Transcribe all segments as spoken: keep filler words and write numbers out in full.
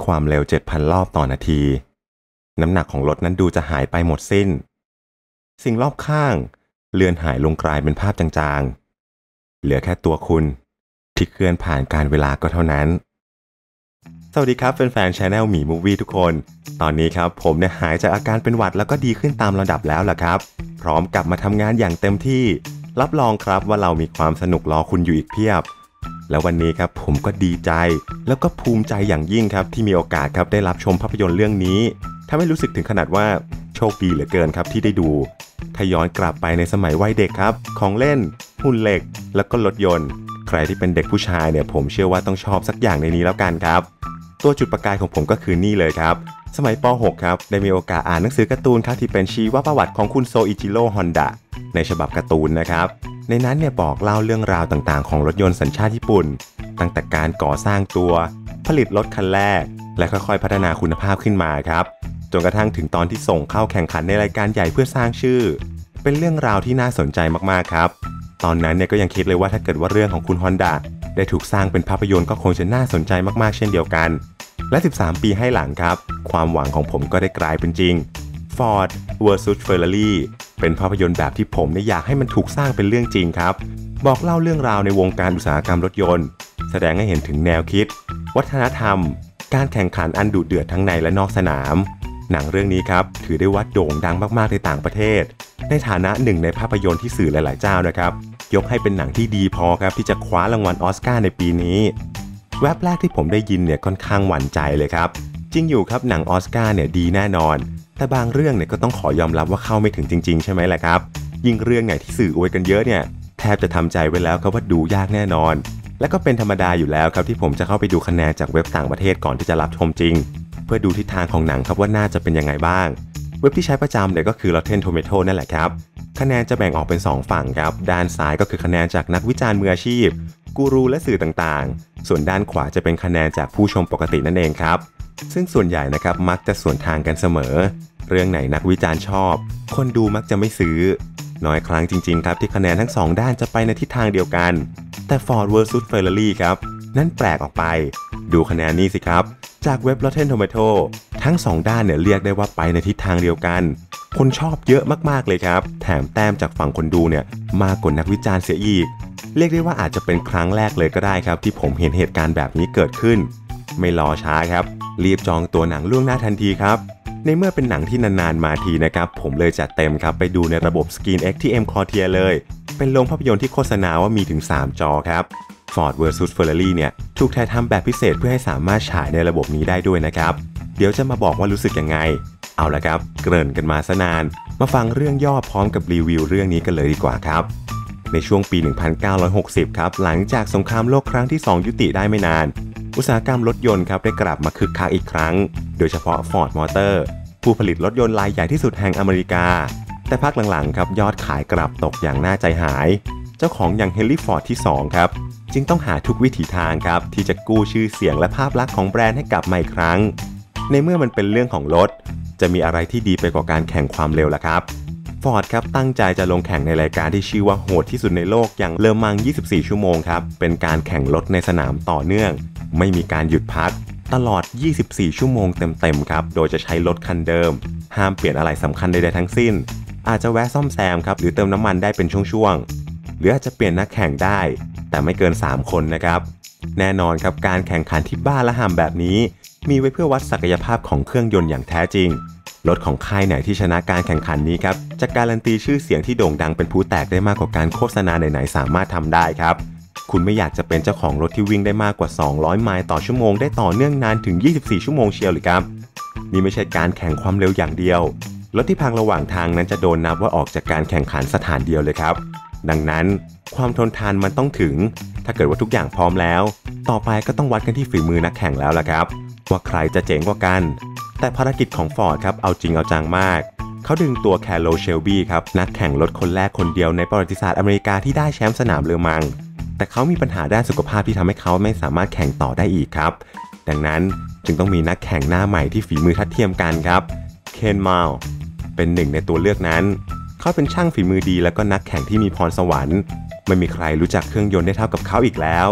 ความเร็ว เจ็ดพัน รอบต่อนาทีน้ำหนักของรถนั้นดูจะหายไปหมดสิ้นสิ่งรอบข้างเลือนหายลงกลายเป็นภาพจางๆเหลือแค่ตัวคุณที่เคลื่อนผ่านการเวลาก็เท่านั้นสวัสดีครับแฟนๆ Channel หมีมูฟวี่ทุกคนตอนนี้ครับผมเนี่ยหายจากอาการเป็นหวัดแล้วก็ดีขึ้นตามระดับแล้วล่ะครับพร้อมกลับมาทำงานอย่างเต็มที่รับรองครับว่าเรามีความสนุกรอคุณอยู่อีกเพียบแล้ววันนี้ครับผมก็ดีใจแล้วก็ภูมิใจอย่างยิ่งครับที่มีโอกาสครับได้รับชมภาพยนตร์เรื่องนี้ทำให้รู้สึกถึงขนาดว่าโชคดีเหลือเกินครับที่ได้ดูถ้าย้อนกลับไปในสมัยวัยเด็กครับของเล่นหุ่นเหล็กแล้วก็รถยนต์ใครที่เป็นเด็กผู้ชายเนี่ยผมเชื่อว่าต้องชอบสักอย่างในนี้แล้วกันครับตัวจุดประกายของผมก็คือนี่เลยครับสมัยป หก ครับได้มีโอกาสอ่านหนังสือการ์ตูนครับที่เป็นชีวประวัติของคุณโซอิจิโร่ฮอนดะในฉบับการ์ตูนนะครับในนั้นเนี่ยบอกเล่าเรื่องราวต่างๆของรถยนต์สัญชาติญี่ปุ่นตั้งแต่การก่อสร้างตัวผลิตรถคันแรกและค่อยๆพัฒนาคุณภาพขึ้นมาครับจนกระทั่งถึงตอนที่ส่งเข้าแข่งขันในรายการใหญ่เพื่อสร้างชื่อเป็นเรื่องราวที่น่าสนใจมากๆครับตอนนั้นเนี่ยก็ยังคิดเลยว่าถ้าเกิดว่าเรื่องของคุณฮอนดะได้ถูกสร้างเป็นภาพยนตร์ก็คงจะน่าสนใจมากๆเช่นเดียวกันและสิบสามปีให้หลังครับความหวังของผมก็ได้กลายเป็นจริง Ford เวอร์ซัส Ferrari เป็นภาพยนตร์แบบที่ผมเนี่ยอยากให้มันถูกสร้างเป็นเรื่องจริงครับบอกเล่าเรื่องราวในวงการอุตสาหกรรมรถยนต์แสดงให้เห็นถึงแนวคิดวัฒนธรรมการแข่งขันอันดุเดือดทั้งในและนอกสนามหนังเรื่องนี้ครับถือได้ว่าโด่งดังมากๆในต่างประเทศในฐานะหนึ่งในภาพยนตร์ที่สื่อหลายๆเจ้านะครับยกให้เป็นหนังที่ดีพอครับที่จะคว้ารางวัลออสการ์ในปีนี้แวบแรกที่ผมได้ยินเนี่ยค่อนข้างหวั่นใจเลยครับจริงอยู่ครับหนังออสการ์เนี่ยดีแน่นอนแต่บางเรื่องเนี่ยก็ต้องขอยอมรับว่าเข้าไม่ถึงจริงๆใช่ไหมล่ะครับยิ่งเรื่องไหนที่สื่ออวยกันเยอะเนี่ยแทบจะทำใจไว้แล้วครับว่าดูยากแน่นอนและก็เป็นธรรมดาอยู่แล้วครับที่ผมจะเข้าไปดูคะแนนจากเว็บต่างประเทศก่อนที่จะรับชมจริงเพื่อดูทิศทางของหนังครับว่าน่าจะเป็นยังไงบ้างเว็บที่ใช้ประจำเนี่ยก็คือ Rotten Tomatoes นั่นแหละครับคะแนนจะแบ่งออกเป็นสองฝั่งครับด้านซ้ายก็คือคะแนนจากนักวิจารณ์มืออาชีพกูรูและสื่อต่างๆส่วนด้านขวาจะเป็นคะแนนจากผู้ชมปกตินั่นเองครับซึ่งส่วนใหญ่นะครับมักจะสวนทางกันเสมอเรื่องไหนนักวิจารณ์ชอบคนดูมักจะไม่ซื้อน้อยครั้งจริงๆครับที่คะแนนทั้งสองด้านจะไปในทิศทางเดียวกันแต่ Ford เวอร์ซัส Ferrari ครับนั่นแปลกออกไปดูคะแนนนี้สิครับจากเว็บ Rotten Tomatoes ทั้งสองด้านเนี่ยเรียกได้ว่าไปในทิศทางเดียวกันคนชอบเยอะมากๆเลยครับแถมแต้มจากฝั่งคนดูเนี่ยมากกว่านักวิจารณ์เสียอีกเรียกได้ว่าอาจจะเป็นครั้งแรกเลยก็ได้ครับที่ผมเห็นเหตุการณ์แบบนี้เกิดขึ้นไม่รอช้าครับรีบจองตัวหนังล่วงหน้าทันทีครับในเมื่อเป็นหนังที่นานๆมาทีนะครับผมเลยจัดเต็มครับไปดูในระบบ ScreenX ที่ M Quartier เลยเป็นโรงภาพยนตร์ที่โฆษณาว่ามีถึงสามจอครับ Ford เวอร์ซัส Ferrari เนี่ยถูกถ่ายทำแบบพิเศษเพื่อให้สามารถฉายในระบบนี้ได้ด้วยนะครับเดี๋ยวจะมาบอกว่ารู้สึกยังไงเอาละครับเกริ่นกันมาซะนานมาฟังเรื่องย่อพร้อมกับรีวิวเรื่องนี้กันเลยดีกว่าครับในช่วงปีหนึ่งพันเก้าร้อยหกสิบครับหลังจากสงครามโลกครั้งที่สองยุติได้ไม่นานอุตสาหกรรมรถยนต์ครับได้กลับมาคึกคักอีกครั้งโดยเฉพาะ Ford Motor ผู้ผลิตรถยนต์รายใหญ่ที่สุดแห่งอเมริกาแต่พักหลังๆครับยอดขายกลับตกอย่างน่าใจหายเจ้าของอย่างเฮนรี่ฟอร์ดที่สองครับจึงต้องหาทุกวิถีทางครับที่จะกู้ชื่อเสียงและภาพลักษณ์ของแบรนด์ให้กลับมาอีกครั้งในเมื่อมันเป็นเรื่องของรถจะมีอะไรที่ดีไปกว่าการแข่งความเร็วล่ะครับฟอร์ดครับตั้งใจจะลงแข่งในรายการที่ชื่อว่าโหดที่สุดในโลกอย่างเลอมังยี่สิบสี่ชั่วโมงครับเป็นการแข่งรถในสนามต่อเนื่องไม่มีการหยุดพักตลอดยี่สิบสี่ชั่วโมงเต็มๆครับโดยจะใช้รถคันเดิมห้ามเปลี่ยนอะไรสำคัญใดๆทั้งสิ้นอาจจะแวะซ่อมแซมครับหรือเติมน้ำมันได้เป็นช่วงๆหรืออาจจะเปลี่ยนนักแข่งได้แต่ไม่เกินสามคนนะครับแน่นอนครับการแข่งขันที่บ้าและห่ามแบบนี้มีไว้เพื่อวัดศักยภาพของเครื่องยนต์อย่างแท้จริงรถของค่ายไหนที่ชนะการแข่งขันนี้ครับจะการันตีชื่อเสียงที่โด่งดังเป็นผู้แตกได้มากกว่าการโฆษณาไหนๆสามารถทำได้ครับคุณไม่อยากจะเป็นเจ้าของรถที่วิ่งได้มากกว่าสองร้อยไมล์ต่อชั่วโมงได้ต่อเนื่องนานถึงยี่สิบสี่ชั่วโมงเชียวหรือครับนี่ไม่ใช่การแข่งความเร็วอย่างเดียวรถที่พังระหว่างทางนั้นจะโดนนับว่าออกจากการแข่งขันสถานเดียวเลยครับดังนั้นความทนทานมันต้องถึงถ้าเกิดว่าทุกอย่างพร้อมแล้วต่อไปก็ต้องวัดกันที่ฝีมือนักแข่งแล้วล่ะครับว่าใครจะเจ๋งกว่ากันแต่ภารกิจของ Ford ครับเอาจริงเอาจังมากเขาดึงตัวแคโรเชลบี้ครับนักแข่งรถคนแรกคนเดียวในประวัติศาสตร์อเมริกาที่ได้แชมป์สนามเลอมังแต่เขามีปัญหาด้านสุขภาพที่ทำให้เขาไม่สามารถแข่งต่อได้อีกครับดังนั้นจึงต้องมีนักแข่งหน้าใหม่ที่ฝีมือทัดเทียมกันครับเคนมัลเป็นหนึ่งในตัวเลือกนั้นเขาเป็นช่างฝีมือดีและก็นักแข่งที่มีพรสวรรค์ไม่มีใครรู้จักเครื่องยนต์ได้เท่ากับเขาอีกแล้ว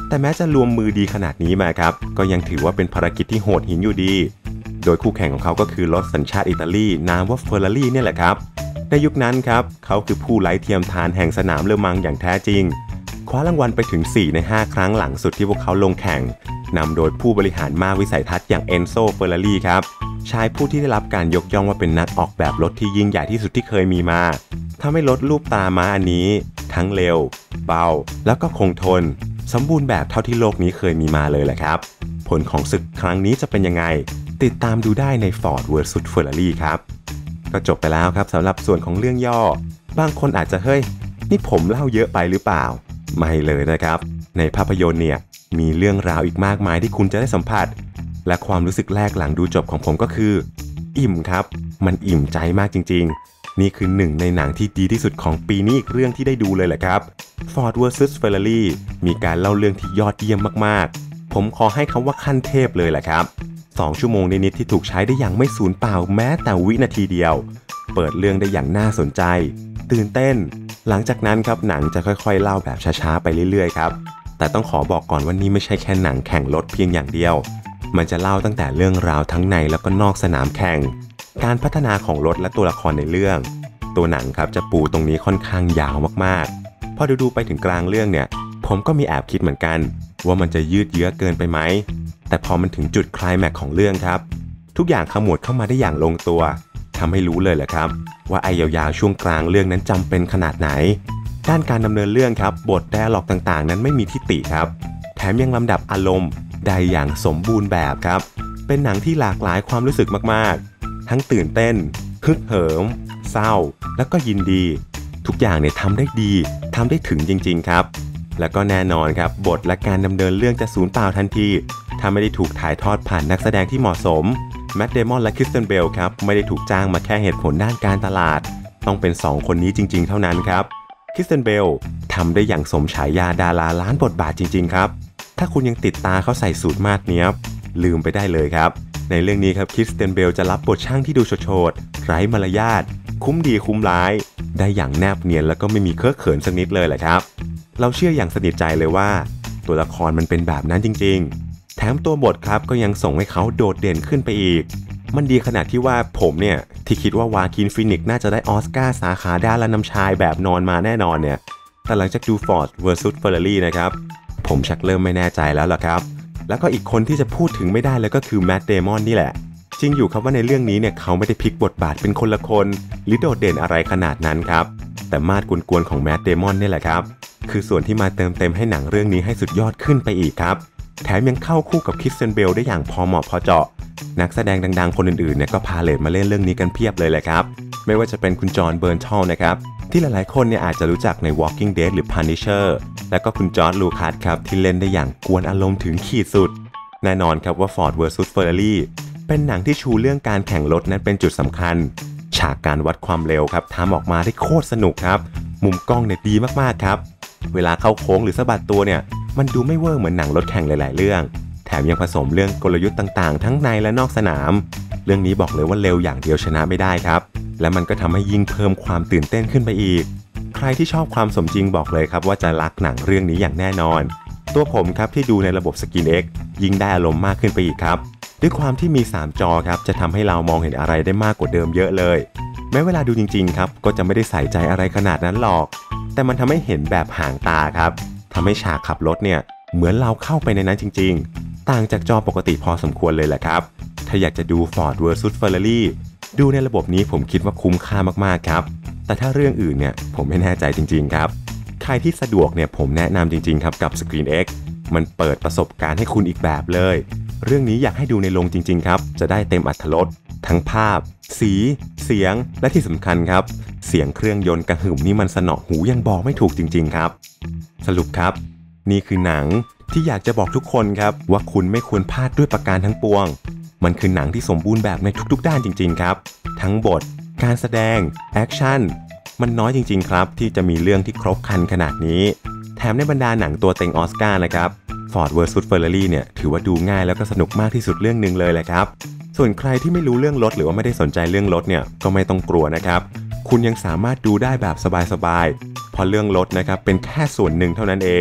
แต่แม้จะรวมมือดีขนาดนี้มาครับก็ยังถือว่าเป็นภารกิจที่โหดหินอยู่ดีโดยคู่แข่งของเขาก็คือรถสัญชาติอิตาลีนามว่าเฟอร์รารี่เนี่ยแหละครับในยุคนั้นครับเขาคือผู้ไร้เทียมทานแห่งสนามเลอมังอย่างแท้จริงคว้ารางวัลไปถึงสี่ในห้าครั้งหลังสุดที่พวกเขาลงแข่งนำโดยผู้บริหารมากวิสัยทัศน์อย่างเอนโซเฟอร์รารี่ครับชายผู้ที่ได้รับการยกย่องว่าเป็นนักออกแบบรถที่ยิ่งใหญ่ที่สุดที่เคยมีมาทำให้รถรูปตาม้าอันนี้ทั้งเร็วเบาแล้วก็คงทนสมบูรณ์แบบเท่าที่โลกนี้เคยมีมาเลยแหละครับผลของศึกครั้งนี้จะเป็นยังไงติดตามดูได้ใน Ford เวอร์ซัส Ferrari ครับก็จบไปแล้วครับสำหรับส่วนของเรื่องย่อบางคนอาจจะเฮ้ยนี่ผมเล่าเยอะไปหรือเปล่าไม่เลยนะครับในภาพยนตร์เนี่ยมีเรื่องราวอีกมากมายที่คุณจะได้สัมผัสและความรู้สึกแรกหลังดูจบของผมก็คืออิ่มครับมันอิ่มใจมากจริงๆนี่คือหนึ่งในหนังที่ดีที่สุดของปีนี้อีกเรื่องที่ได้ดูเลยแหละครับ Ford เวอร์ซัส Ferrari มีการเล่าเรื่องที่ยอดเยี่ยมมากๆผมขอให้คำว่าขั้นเทพเลยแหละครับสองชั่วโมงนิดๆที่ถูกใช้ได้อย่างไม่สูญเปล่าแม้แต่วินาทีเดียวเปิดเรื่องได้อย่างน่าสนใจตื่นเต้นหลังจากนั้นครับหนังจะค่อยๆเล่าแบบช้าๆไปเรื่อยๆครับแต่ต้องขอบอกก่อนว่านี่ไม่ใช่แค่หนังแข่งรถเพียงอย่างเดียวมันจะเล่าตั้งแต่เรื่องราวทั้งในแล้วก็นอกสนามแข่งการพัฒนาของรถและตัวละครในเรื่องตัวหนังครับจะปูตรงนี้ค่อนข้างยาวมากๆพอดูๆไปถึงกลางเรื่องเนี่ยผมก็มีแอบคิดเหมือนกันว่ามันจะยืดเยื้อเกินไปไหมแต่พอมันถึงจุดไคลแม็กซ์ของเรื่องครับทุกอย่างขมวดเข้ามาได้อย่างลงตัวทำให้รู้เลยแหละครับว่าไอ้ยาวๆช่วงกลางเรื่องนั้นจำเป็นขนาดไหนด้านการดำเนินเรื่องครับบทไดอะล็อกต่างๆนั้นไม่มีที่ติครับแถมยังลำดับอารมณ์ได้อย่างสมบูรณ์แบบครับเป็นหนังที่หลากหลายความรู้สึกมากๆทั้งตื่นเต้นฮึกเหิมเศร้าแล้วก็ยินดีทุกอย่างเนี่ยทำได้ดีทำได้ถึงจริงๆครับแล้วก็แน่นอนครับบทและการดำเนินเรื่องจะสูญเปล่าทันทีถ้าไม่ได้ถูกถ่ายทอดผ่านนักแสดงที่เหมาะสมแมท เดมอนและคริสเตนเบลครับไม่ได้ถูกจ้างมาแค่เหตุผลด้านการตลาดต้องเป็นสองคนนี้จริงๆเท่านั้นครับคริสเตนเบลทำได้อย่างสมฉายาดาราล้านบทบาทจริงๆครับถ้าคุณยังติดตาเขาใส่สูทมาดเนี้ยลืมไปได้เลยครับในเรื่องนี้ครับคริสเตนเบลจะรับบทช่างที่ดูโฉดๆไร้มารยาทคุ้มดีคุ้มร้ายได้อย่างแนบเนียนแล้วก็ไม่มีเคอะเขินสักนิดเลยแหละครับเราเชื่ออย่างสนิทใจเลยว่าตัวละครมันเป็นแบบนั้นจริงๆแถมตัวบทครับก็ยังส่งให้เขาโดดเด่นขึ้นไปอีกมันดีขนาดที่ว่าผมเนี่ยที่คิดว่าวาคินฟีนิกซ์น่าจะได้ออสการ์สาขาด้านละนำชายแบบนอนมาแน่นอนเนี่ยแต่หลังจากดู Ford เวอร์ซัส Ferrari นะครับผมชักเริ่มไม่แน่ใจแล้วล่ะครับแล้วก็อีกคนที่จะพูดถึงไม่ได้เลยก็คือแมท เดมอนนี่แหละจริงอยู่ครับว่าในเรื่องนี้เนี่ยเขาไม่ได้พลิกบทบาทเป็นคนละคนหรือโดดเด่นอะไรขนาดนั้นครับแต่มาดกวนๆของแมท เดมอนนี่แหละครับคือส่วนที่มาเติมเต็มให้หนังเรื่องนี้ให้สุดยอดขึ้นไปอีกครับแถมยังเข้าคู่กับคริสเตนเบลได้อย่างพอเหมาะพอเจาะนักแสดงดังๆคนอื่นๆเนี่ยก็พาเลทมาเล่นเรื่องนี้กันเพียบเลยแหละครับไม่ว่าจะเป็นคุณจอห์นเบิร์นทัลนะครับที่หลายๆคนเนี่ยอาจจะรู้จักใน Walking Dead หรือ Punisher และก็คุณจอร์จ ลูคัสครับที่เล่นได้อย่างกวนอารมณ์ถึงขีดสุดแน่นอนครับว่า Ford เวอร์ซัส Ferrari เป็นหนังที่ชูเรื่องการแข่งรถนั้นเป็นจุดสำคัญฉากการวัดความเร็วครับทำออกมาได้โคตรสนุกครับมุมกล้องเนี่ยดีมากๆครับเวลาเข้าโค้งหรือสะบัดตัวเนี่ยมันดูไม่เวอร์เหมือนหนังรถแข่งหลายๆเรื่องแถมยังผสมเรื่องกลยุทธ์ต่างๆทั้งในและนอกสนามเรื่องนี้บอกเลยว่าเร็วอย่างเดียวชนะไม่ได้ครับและมันก็ทำให้ยิ่งเพิ่มความตื่นเต้นขึ้นไปอีกใครที่ชอบความสมจริงบอกเลยครับว่าจะรักหนังเรื่องนี้อย่างแน่นอนตัวผมครับที่ดูในระบบ ScreenX ยิ่งได้อารมณ์มากขึ้นไปอีกครับด้วยความที่มีสามจอครับจะทำให้เรามองเห็นอะไรได้มากกว่าเดิมเยอะเลยแม้เวลาดูจริงๆครับก็จะไม่ได้ใส่ใจอะไรขนาดนั้นหรอกแต่มันทำให้เห็นแบบห่างตาครับทำให้ฉากขับรถเนี่ยเหมือนเราเข้าไปในนั้นจริงๆต่างจากจอปกติพอสมควรเลยแหละครับถ้าอยากจะดู Ford เวอร์ซัส Ferrari ดูในระบบนี้ผมคิดว่าคุ้มค่ามากๆครับแต่ถ้าเรื่องอื่นเนี่ยผมไม่แน่ใจจริงๆครับใครที่สะดวกเนี่ยผมแนะนำจริงๆครับกับ ScreenX มันเปิดประสบการณ์ให้คุณอีกแบบเลยเรื่องนี้อยากให้ดูในโรงจริงๆครับจะได้เต็มอรรถรสทั้งภาพสีเสียงและที่สำคัญครับเสียงเครื่องยนต์กระหึ่มนี่มันสนอหูยังบอกไม่ถูกจริงๆครับสรุปครับนี่คือหนังที่อยากจะบอกทุกคนครับว่าคุณไม่ควรพลาดด้วยประการทั้งปวงมันคือหนังที่สมบูรณ์แบบในทุกๆด้านจริงๆครับทั้งบทการแสดงแอคชั่นมันน้อยจริงๆครับที่จะมีเรื่องที่ครบครันขนาดนี้แถมในบรรดาหนังตัวเต็งออสการ์นะครับ Ford เวอร์ซัส Ferrari เนี่ยถือว่าดูง่ายแล้วก็สนุกมากที่สุดเรื่องนึงเลยแหละครับส่วนใครที่ไม่รู้เรื่องรถหรือว่าไม่ได้สนใจเรื่องรถเนี่ยก็ไม่ต้องกลัวนะครับคุณยังสามารถดูได้แบบสบายๆเพราะเรื่องรถนะครับเป็นแค่ส่วนหนึ่งเท่านั้นเอง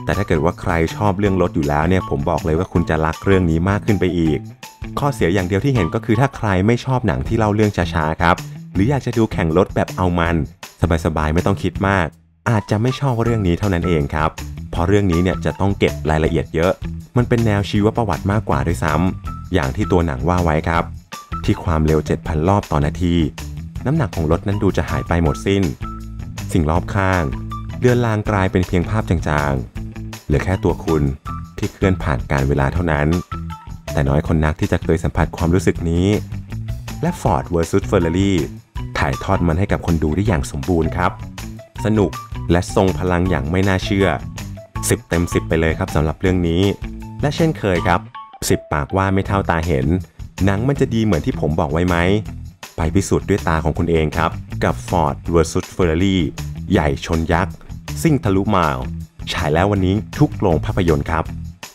แต่ถ้าเกิดว่าใครชอบเรื่องรถอยู่แล้วเนี่ยผมบอกเลยว่าคุณจะรักเรื่องนี้มากขึ้นไปอีกข้อเสียอย่างเดียวที่เห็นก็คือถ้าใครไม่ชอบหนังที่เล่าเรื่องช้าๆครับหรืออยากจะดูแข่งรถแบบเอามันสบายๆไม่ต้องคิดมากอาจจะไม่ชอบเรื่องนี้เท่านั้นเองครับเพราะเรื่องนี้เนี่ยจะต้องเก็บรายละเอียดเยอะมันเป็นแนวชีวประวัติมากกว่าด้วยซ้ำอย่างที่ตัวหนังว่าไว้ครับที่ความเร็ว เจ็ดพัน รอบต่อนาทีน้ำหนักของรถนั้นดูจะหายไปหมดสิ้นสิ่งรอบข้างเลือนลางกลายเป็นเพียงภาพจางๆเหลือแค่ตัวคุณที่เคลื่อนผ่านการเวลาเท่านั้นแต่น้อยคนนักที่จะเคยสัมผัสความรู้สึกนี้และ Ford versus Ferrari ถ่ายทอดมันให้กับคนดูได้อย่างสมบูรณ์ครับสนุกและทรงพลังอย่างไม่น่าเชื่อสิบเต็มสิบไปเลยครับสำหรับเรื่องนี้และเช่นเคยครับสิบปากว่าไม่เท่าตาเห็นหนังมันจะดีเหมือนที่ผมบอกไว้ไหมไปพิสูจน์ด้วยตาของคุณเองครับกับ Ford versus Ferrari ใหญ่ชนยักษ์ซิ่งทะลุมายฉายแล้ววันนี้ทุกโรงภาพยนตร์ครับ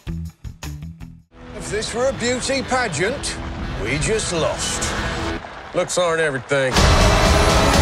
If this were a beauty pageant, we just lost. Looks aren't everything.